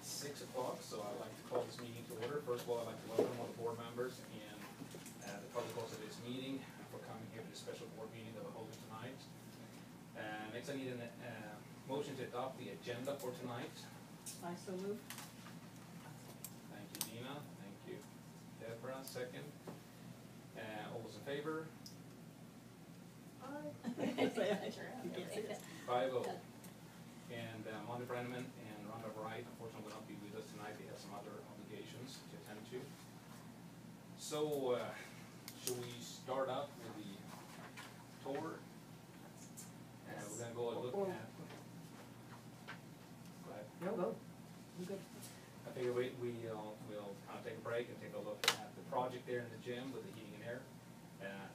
It's 6 o'clock, so I'd like to call this meeting to order. First of all, I'd like to welcome all the board members and the public also to this meeting for coming here to this special board meeting that we're holding tonight. Next, I need a motion to adopt the agenda for tonight. I so move. Thank you, Dina. Thank you, Deborah. Second. All those in favor? Say aye. You can't see it. 5-0. And Monty Brenneman and Rhonda Wright unfortunately will not be with us tonight. They have some other obligations to attend to. So, should we start out with the tour? And we're gonna go and look at. Go ahead. No, go. You good? I figure we'll kind of take a break and take a look at the project there in the gym with the heating and air.